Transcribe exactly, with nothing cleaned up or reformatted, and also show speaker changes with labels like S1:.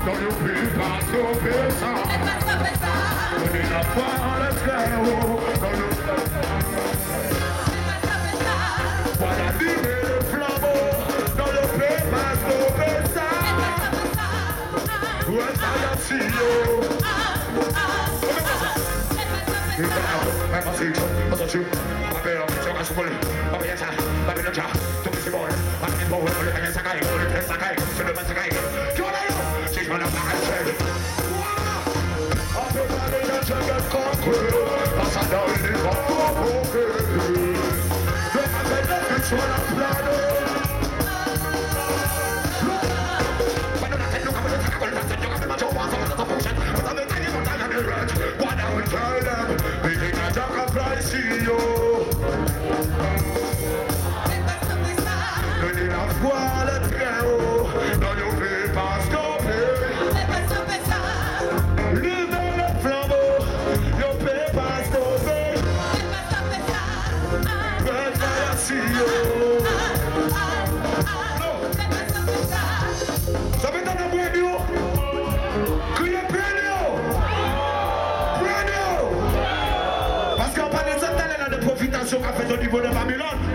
S1: non ne peut pas stopper ça. Donnez la foi en le frère, non ne peut pas. Voilà allumer le flambeau, non ne peut pas stopper ça. Ouais, ça y a si yo. I'm a sick, I'm a sick. I'm a bear, I'm a school. I'm a yasa, I'm a ninja. To be born, I'm in bowl. I'm a sakai, I'm a sakai, I'm a sakai. Gwada, she's one of my friends. I'm a man in a jungle conqueror. I'm a down in the conqueror. Look at the next one I'm planning. But I'm not saying look at the tackle. I'm saying look at the macho ones. I'm not a potion. But I'm a tiny one. I'm a rat. Gwada will try them. Donnez la foi le très haut, non ne peut pas stopper. Levez le flambeau, ne peut pas stopper. Faites fire si yo. Ça fait dans la brand new. Criez brand new. Brand new. Parce qu'on parle des autres talents de profitation qu'a fait au niveau de Babylone.